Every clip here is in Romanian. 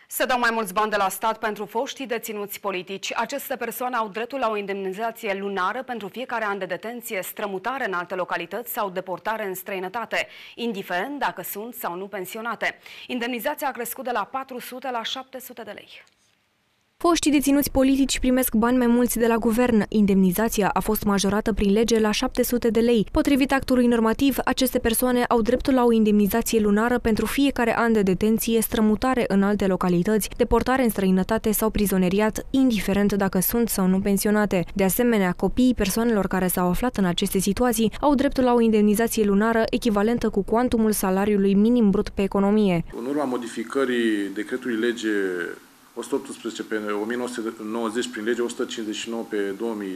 Se dau mai mulți bani de la stat pentru foștii deținuți politici. Aceste persoane au dreptul la o indemnizație lunară pentru fiecare an de detenție, strămutare în alte localități sau deportare în străinătate, indiferent dacă sunt sau nu pensionate. Indemnizația a crescut de la 400 la 700 de lei. Foștii deținuți politici primesc bani mai mulți de la guvern. Indemnizația a fost majorată prin lege la 700 de lei. Potrivit actului normativ, aceste persoane au dreptul la o indemnizație lunară pentru fiecare an de detenție, strămutare în alte localități, deportare în străinătate sau prizonieriat, indiferent dacă sunt sau nu pensionate. De asemenea, copiii persoanelor care s-au aflat în aceste situații au dreptul la o indemnizație lunară echivalentă cu cuantumul salariului minim brut pe economie. În urma modificării decretului lege 118 pe 1990 prin legea 159 pe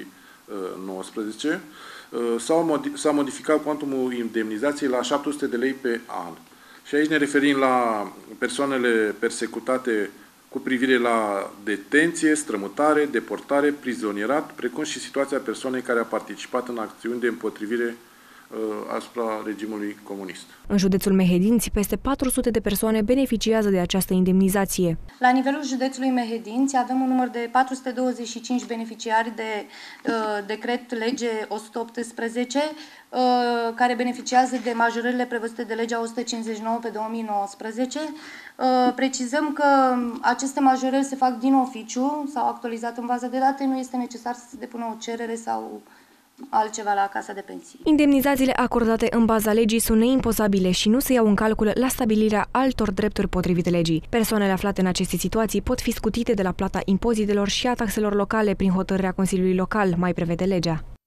2019 s-a modificat cuantumul indemnizației la 700 de lei pe an. Și aici ne referim la persoanele persecutate cu privire la detenție, strămutare, deportare, prizonierat, precum și situația persoanei care a participat în acțiuni de împotrivire asupra regimului comunist. În județul Mehedinți, peste 400 de persoane beneficiază de această indemnizație. La nivelul județului Mehedinți avem un număr de 425 beneficiari de decret lege 118 care beneficiază de majorările prevăzute de legea 159 pe 2019. Precizăm că aceste majorări se fac din oficiu sau actualizat în baza de date, nu este necesar să se depună o cerere sau altceva la Casa de Pensii. Indemnizațiile acordate în baza legii sunt neimpozabile și nu se iau în calcul la stabilirea altor drepturi potrivit legii. Persoanele aflate în aceste situații pot fi scutite de la plata impozitelor și a taxelor locale prin hotărârea Consiliului Local, mai prevede legea.